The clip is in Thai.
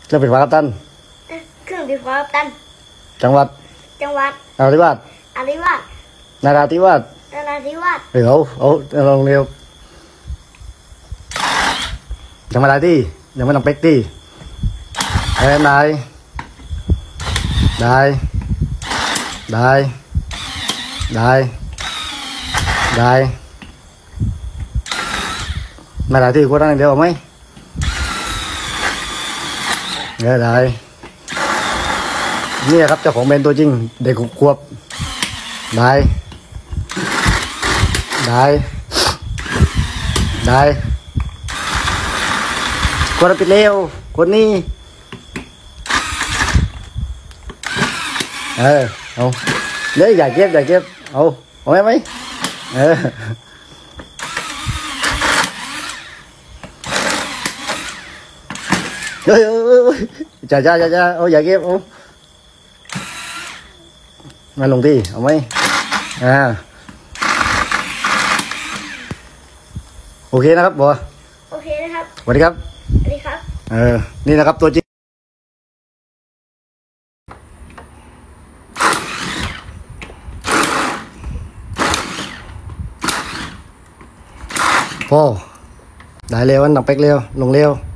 เรื่องเป็นฟ้ากัปตันเครื่องบินฟ้ากัปตันจังหวัดนราธิวาสนาราธิวาสลงเร็วยังไม่ได้ที่ยังไม่ต้องเป็กที่ได้ไม่ได้ที่กูตั้งเดียวไหมได้นี่ครับเจ้าของแบรนด์ตัวจริงเด็กขวบได้คนปิดเร็วคนนี้เอาเลยอย่าเก็บเอาไหมจ้าเอาอย่าเก็บเอามาลงที่เอาไหมโอเคนะครับบัวโอเคนะครับสวัสดีครับนี่นะครับตัวจริงพ่อได้เร็ววันหนักเป็กเร็วลงเร็ว